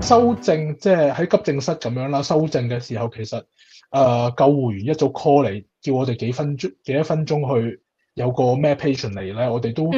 修正即係喺急症室咁樣啦，修正嘅時候其實救護員一早 call 嚟，叫我哋幾多分鐘去有個咩 patient 嚟咧，我哋都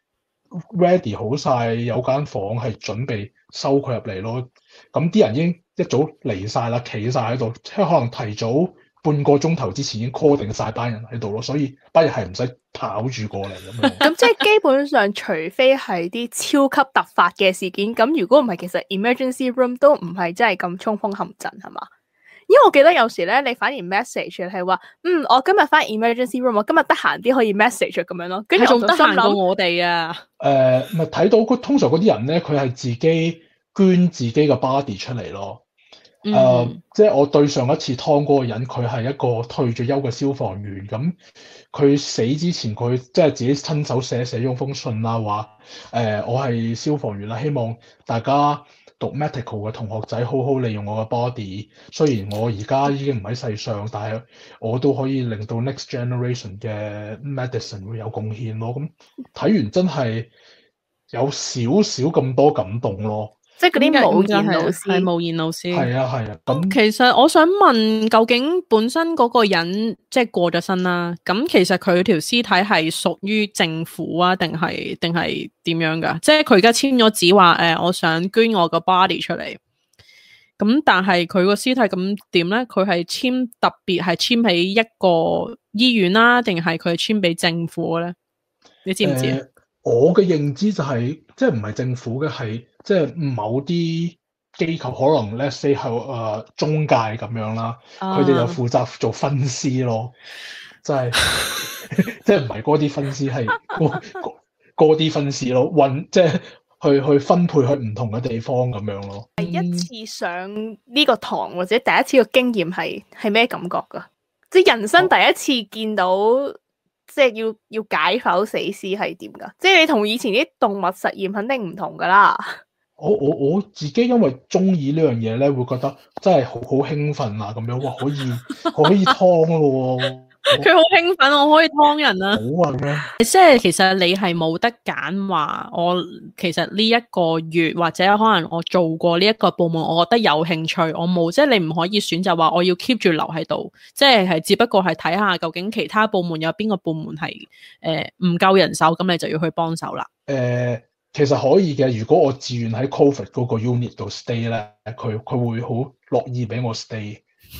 ready 好晒，有間房係準備收佢入嚟咯。咁啲人已經一早嚟晒啦，企晒喺度，即係可能提早半個鐘頭之前已經 call 定晒班人喺度咯，所以班人係唔使跑住過嚟咁樣。 咁即係基本上，除非係啲超級突發嘅事件，咁如果唔係，其實 emergency room 都唔係真係咁衝鋒陷陣，係嘛？因為我記得有時咧，你反而 message 係話，我今日翻 emergency room，我今日得閒啲可以 message 咁樣咯，跟住仲得閒過我哋啊。 咪睇到通常嗰啲人咧，佢係自己捐自己嘅 body 出嚟咯。即係我對上一次劏嗰個人，佢係一個退咗休嘅消防員，咁佢死之前佢即係自己親手寫咗封信啦，話我係消防員啦，希望大家讀 medical 嘅同學仔好好利用我嘅 body。雖然我而家已經唔喺世上，但係我都可以令到 next generation 嘅 medicine 會有貢獻咯。咁睇完真係有少少咁多感動咯。 即係嗰啲無言老師， 係無言老師。 係啊。咁其實我想問，究竟本身嗰個人即係過咗身啦，咁其實佢條屍體係屬於政府啊，定係點樣噶？即係佢而家簽咗紙話，我想捐我個 body 出嚟。咁但係佢個屍體咁點咧？佢係特別係簽喺一個醫院啦，定係佢係簽俾政府咧？你知唔知？ 我嘅認知就係即係唔係政府嘅，係即係某啲機構，可能 let's say 係中介咁樣啦，佢哋就負責做分屍咯，即係即係唔係嗰啲分屍，係嗰啲分屍咯，即係去分配去唔同嘅地方咁樣咯。 第一次上呢個堂或者第一次嘅經驗係咩感覺噶？即係人生第一次見到。即係要解剖死屍係點噶？即係你同以前啲動物實驗肯定唔同噶啦。 我自己因為中意呢樣嘢咧，會覺得真係好興奮啊！咁樣哇，可以劏咯喎！ 佢好興奮，我可以劏人啊！ 好啊，咁樣即係其實你係冇得揀話，我其實呢一個月或者可能我做過呢一個部門，我覺得有興趣，我冇，即係你唔可以選擇話我要 keep 住留喺度，即係只不過係睇下究竟其他部門有邊個部門係唔夠人手，咁你就要去幫手啦。 其實可以嘅，如果我自願喺 COVID 嗰個 unit 度 stay 咧，佢會好樂意俾我 stay。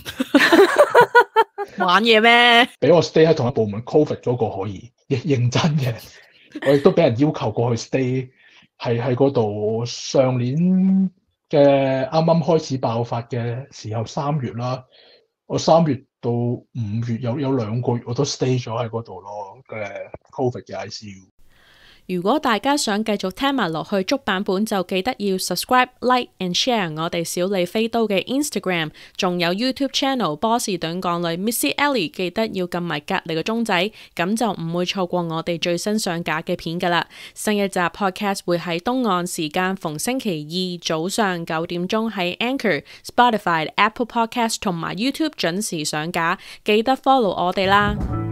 玩嘢咩？俾我 stay 喺同一部門 COVID 嗰個可以認真嘅，我亦都俾人要求過去 stay 係喺嗰度。上年嘅啱啱開始爆發嘅時候，3月啦，我3月到5月有2個月我都 stay 咗喺嗰度咯嘅 COVID 嘅 ICU。 如果大家想繼續聽埋落去足版本，就記得要 subscribe、like and share 我哋小李飛刀嘅 Instagram， 仲有 YouTube channel 波士頓港女 Missy Ellie， 記得要撳埋隔籬個鐘仔，咁就唔會錯過我哋最新上架嘅片噶啦。新一集 podcast 會喺東岸時間逢星期2早上9點鐘喺 Anchor、Spotify、Apple Podcast 同埋 YouTube 準時上架，記得 follow 我哋啦。